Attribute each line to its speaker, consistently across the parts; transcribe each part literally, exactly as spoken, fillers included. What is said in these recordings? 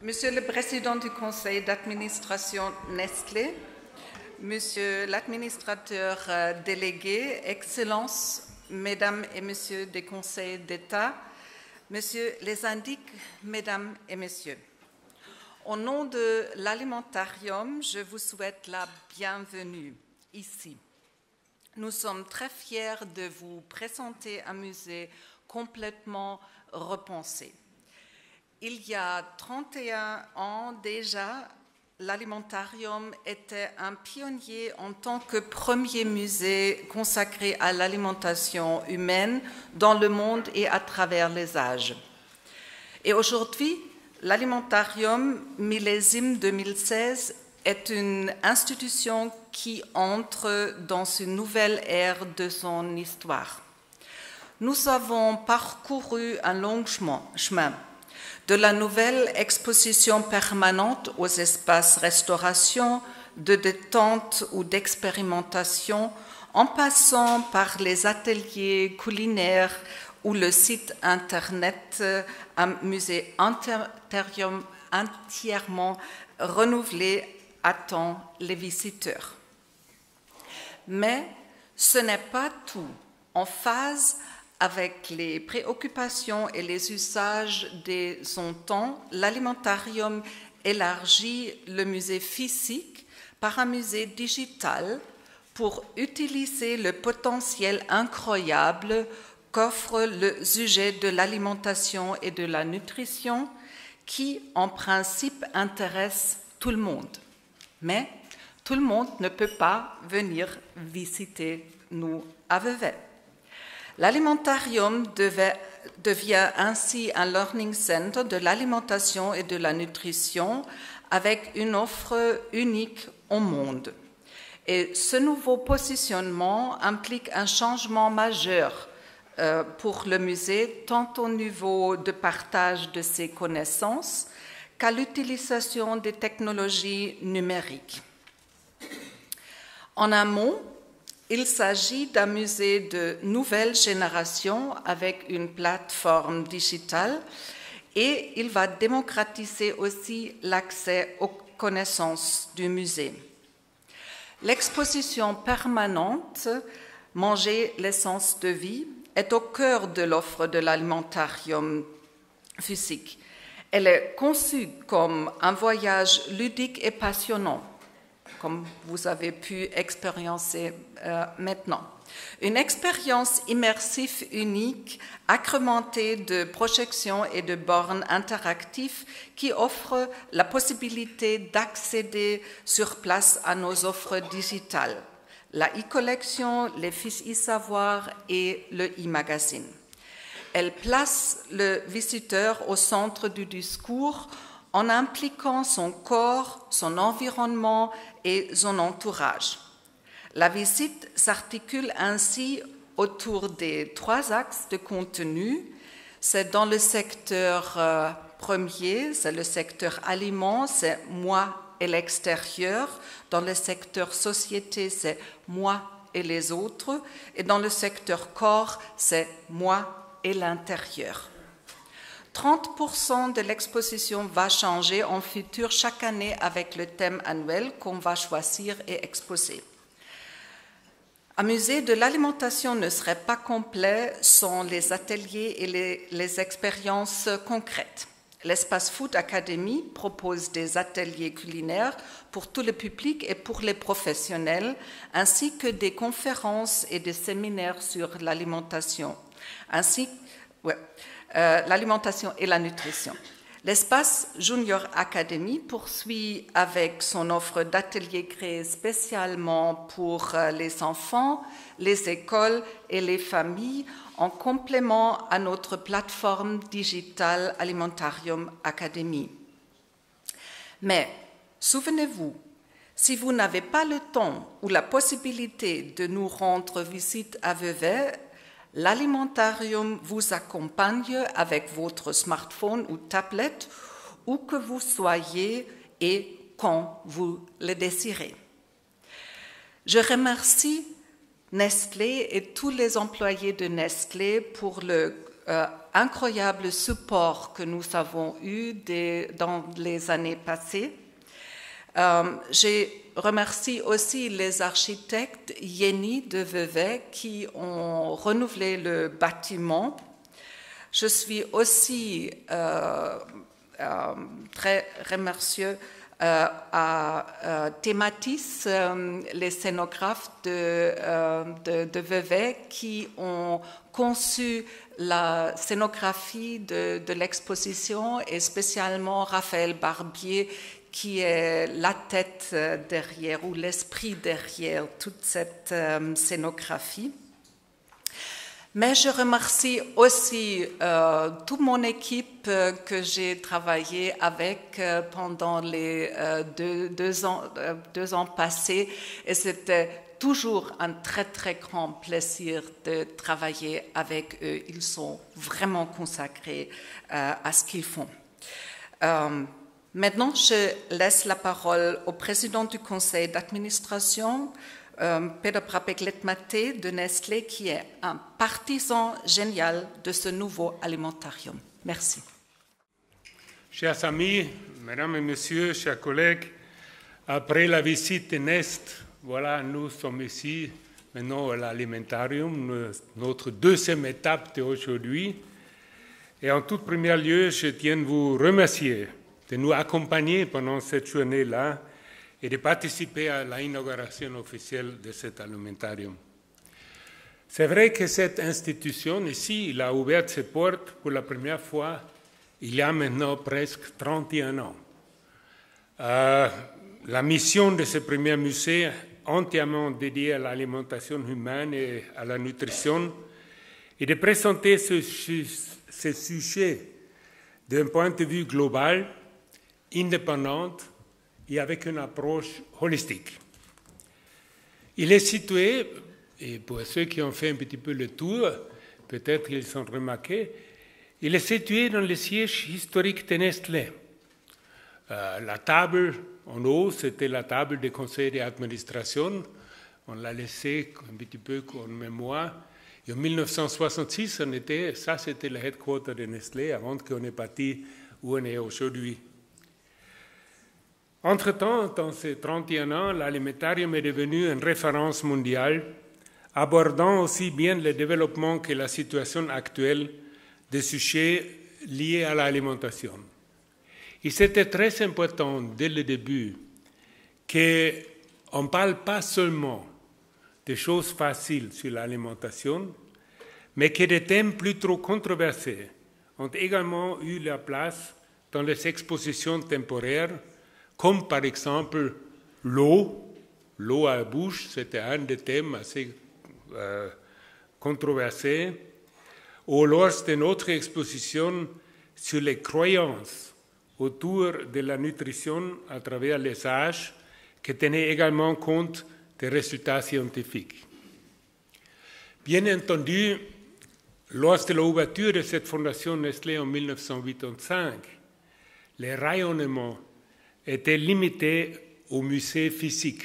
Speaker 1: Monsieur le Président du Conseil d'administration Nestlé, Monsieur l'administrateur délégué, Excellences, Mesdames et Messieurs des conseils d'État, Messieurs les syndics, Mesdames et Messieurs, au nom de l'Alimentarium, je vous souhaite la bienvenue ici. Nous sommes très fiers de vous présenter un musée complètement repensé. Il y a trente et un ans déjà, l'Alimentarium était un pionnier en tant que premier musée consacré à l'alimentation humaine dans le monde et à travers les âges. Et aujourd'hui, l'Alimentarium millésime deux mille seize est une institution qui entre dans une nouvelle ère de son histoire. Nous avons parcouru un long chemin, de la nouvelle exposition permanente aux espaces restauration, de détente ou d'expérimentation, en passant par les ateliers culinaires ou le site internet, un musée entièrement renouvelé attend les visiteurs. Mais ce n'est pas tout. En phase avec les préoccupations et les usages de son temps, l'Alimentarium élargit le musée physique par un musée digital pour utiliser le potentiel incroyable qu'offre le sujet de l'alimentation et de la nutrition qui, en principe, intéresse tout le monde. Mais tout le monde ne peut pas venir visiter nous à Vevey. L'Alimentarium devient ainsi un learning center de l'alimentation et de la nutrition avec une offre unique au monde. Et ce nouveau positionnement implique un changement majeur euh, pour le musée, tant au niveau de partage de ses connaissances qu'à l'utilisation des technologies numériques. En un mot, il s'agit d'un musée de nouvelle génération avec une plateforme digitale et il va démocratiser aussi l'accès aux connaissances du musée. L'exposition permanente « Manger l'essence de vie » est au cœur de l'offre de l'Alimentarium physique. Elle est conçue comme un voyage ludique et passionnant, comme vous avez pu expérimenter euh, maintenant. Une expérience immersive unique, agrémentée de projections et de bornes interactives qui offrent la possibilité d'accéder sur place à nos offres digitales, la e-collection, les fiches e-savoir et le e-magazine. Elle place le visiteur au centre du discours en impliquant son corps, son environnement et son entourage. La visite s'articule ainsi autour des trois axes de contenu. C'est dans le secteur euh, premier, c'est le secteur aliments, c'est moi et l'extérieur. Dans le secteur société, c'est moi et les autres. Et dans le secteur corps, c'est moi et l'intérieur. trente pour cent de l'exposition va changer en futur chaque année avec le thème annuel qu'on va choisir et exposer. Un musée de l'alimentation ne serait pas complet sans les ateliers et les, les expériences concrètes. L'espace Food Academy propose des ateliers culinaires pour tout le public et pour les professionnels, ainsi que des conférences et des séminaires sur l'alimentation, ainsi ouais, Euh, l'alimentation et la nutrition. L'espace Junior Academy poursuit avec son offre d'ateliers créés spécialement pour euh, les enfants, les écoles et les familles en complément à notre plateforme digitale Alimentarium Academy. Mais souvenez-vous, si vous n'avez pas le temps ou la possibilité de nous rendre visite à Vevey, l'Alimentarium vous accompagne avec votre smartphone ou tablette, où que vous soyez et quand vous le désirez. Je remercie Nestlé et tous les employés de Nestlé pour le euh, incroyable support que nous avons eu des, dans les années passées. Euh, je remercie aussi les architectes Jenny de Vevey qui ont renouvelé le bâtiment. Je suis aussi euh, euh, très remercieux euh, à euh, Thématis, euh, les scénographes de, euh, de, de Vevey, qui ont conçu la scénographie de, de l'exposition, et spécialement Raphaël Barbier, qui est la tête derrière ou l'esprit derrière toute cette euh, scénographie. Mais je remercie aussi euh, toute mon équipe euh, que j'ai travaillé avec euh, pendant les euh, deux, deux, ans, euh, deux ans passés, et c'était toujours un très très grand plaisir de travailler avec eux. Ils sont vraiment consacrés euh, à ce qu'ils font. Euh, maintenant, je laisse la parole au président du conseil d'administration, Euh, Peter Prapek-Letmathe de Nestlé, qui est un partisan génial de ce nouveau alimentarium. Merci.
Speaker 2: Chers amis, mesdames et messieurs, chers collègues, après la visite de Nest, voilà, nous sommes ici maintenant à l'alimentarium, notre deuxième étape d'aujourd'hui. Et en tout premier lieu, je tiens à vous remercier de nous accompagner pendant cette journée-là et de participer à l'inauguration officielle de cet alimentarium. C'est vrai que cette institution ici, il a ouvert ses portes pour la première fois il y a maintenant presque trente et un ans. Euh, la mission de ce premier musée, entièrement dédié à l'alimentation humaine et à la nutrition, est de présenter ce, ce sujet d'un point de vue global, indépendant, et avec une approche holistique. Il est situé, et pour ceux qui ont fait un petit peu le tour, peut-être ils ont remarqué, il est situé dans le siège historique de Nestlé. Euh, la table en haut, c'était la table du conseil d'administration. On l'a laissé un petit peu en mémoire. Et en mille neuf cent soixante-six, on était, ça c'était le headquarter de Nestlé, avant qu'on ait parti où on est aujourd'hui. Entre-temps, dans ces trente et un ans, l'alimentarium est devenu une référence mondiale, abordant aussi bien le développement que la situation actuelle des sujets liés à l'alimentation. Et c'était très important dès le début qu'on ne parle pas seulement des choses faciles sur l'alimentation, mais que des thèmes plus trop controversés ont également eu leur place dans les expositions temporaires, comme par exemple l'eau, l'eau à la bouche, c'était un des thèmes assez euh, controversés, ou lors de notre exposition sur les croyances autour de la nutrition à travers les âges, qui tenait également compte des résultats scientifiques. Bien entendu, lors de l'ouverture de cette fondation Nestlé en mille neuf cent quatre-vingt-cinq, les rayonnements était limité au musée physique.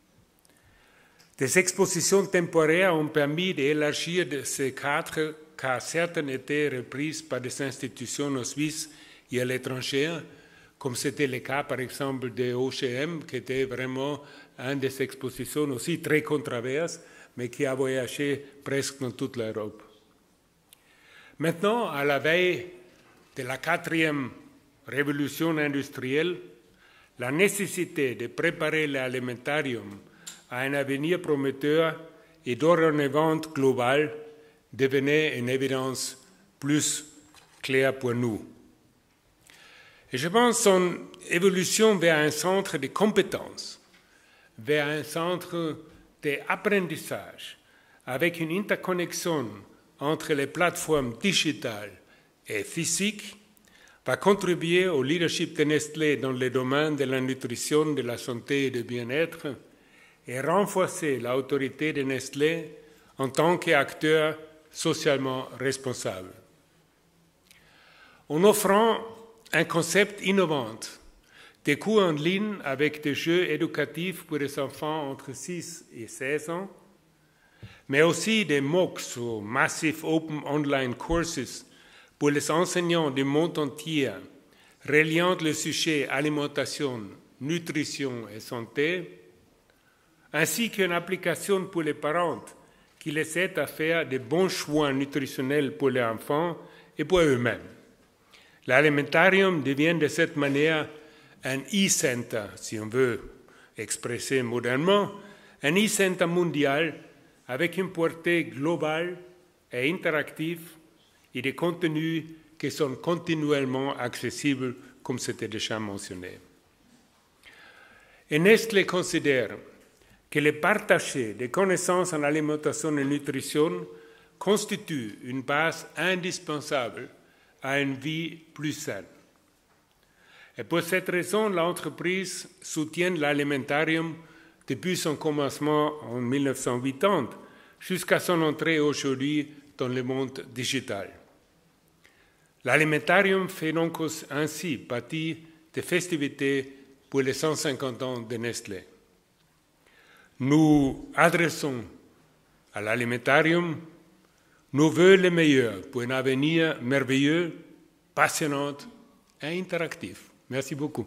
Speaker 2: Des expositions temporaires ont permis d'élargir ces cadres, car certaines étaient reprises par des institutions en Suisse et à l'étranger, comme c'était le cas par exemple de O G M, qui était vraiment une des expositions aussi très controversées, mais qui a voyagé presque dans toute l'Europe. Maintenant, à la veille de la quatrième révolution industrielle, la nécessité de préparer l'alimentarium à un avenir prometteur et dorénavant global devenait une évidence plus claire pour nous. Et je pense son évolution vers un centre de compétences, vers un centre d'apprentissage, avec une interconnexion entre les plateformes digitales et physiques, va contribuer au leadership de Nestlé dans le domaine de la nutrition, de la santé et du bien-être et renforcer l'autorité de Nestlé en tant qu'acteur socialement responsable. En offrant un concept innovant, des cours en ligne avec des jeux éducatifs pour les enfants entre six et seize ans, mais aussi des M O O C, ou Massive Open Online Courses, pour les enseignants du monde entier, reliant le sujet alimentation, nutrition et santé, ainsi qu'une application pour les parents qui les aide à faire de bons choix nutritionnels pour les enfants et pour eux-mêmes. L'alimentarium devient de cette manière un e-center, si on veut expresser modernement, un e-center mondial avec une portée globale et interactive et des contenus qui sont continuellement accessibles, comme c'était déjà mentionné. Et Nestlé considère que le partage des connaissances en alimentation et nutrition constitue une base indispensable à une vie plus saine. Et pour cette raison, l'entreprise soutient l'alimentarium depuis son commencement en mille neuf cent quatre-vingt jusqu'à son entrée aujourd'hui dans le monde digital. L'alimentarium fait donc ainsi partie des festivités pour les cent cinquante ans de Nestlé. Nous adressons à l'alimentarium nos vœux les meilleurs pour un avenir merveilleux, passionnant et interactif. Merci beaucoup.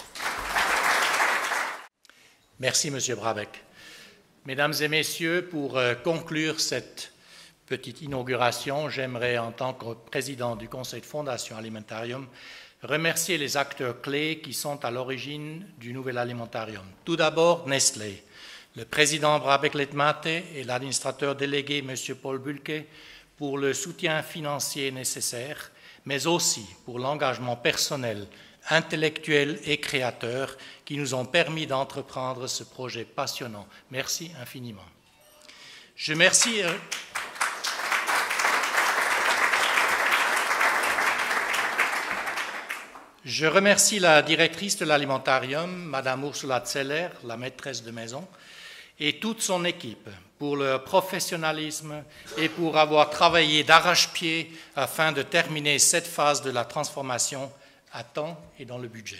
Speaker 3: Merci, Monsieur Brabeck. Mesdames et Messieurs, pour conclure cette petite inauguration, j'aimerais, en tant que président du Conseil de Fondation Alimentarium, remercier les acteurs clés qui sont à l'origine du nouvel alimentarium. Tout d'abord, Nestlé, le président Brabeck Letmate et l'administrateur délégué, M. Paul Bulke, pour le soutien financier nécessaire, mais aussi pour l'engagement personnel, intellectuel et créateur qui nous ont permis d'entreprendre ce projet passionnant. Merci infiniment. Je remercie... Je remercie la directrice de l'alimentarium, Madame Ursula Zeller, la maîtresse de maison, et toute son équipe pour leur professionnalisme et pour avoir travaillé d'arrache-pied afin de terminer cette phase de la transformation à temps et dans le budget.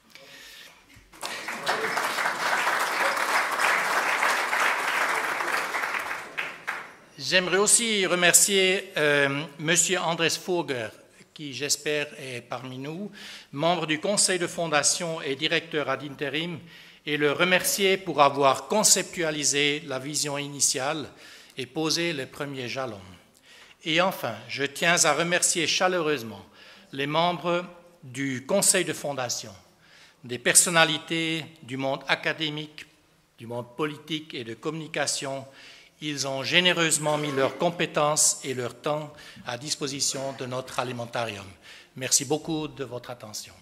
Speaker 3: J'aimerais aussi remercier euh, M. Andres Furger, qui j'espère est parmi nous, membre du conseil de fondation et directeur ad interim, et le remercier pour avoir conceptualisé la vision initiale et posé les premiers jalons. Et enfin, je tiens à remercier chaleureusement les membres du conseil de fondation, des personnalités du monde académique, du monde politique et de communication. Ils ont généreusement mis leurs compétences et leur temps à disposition de notre alimentarium. Merci beaucoup de votre attention.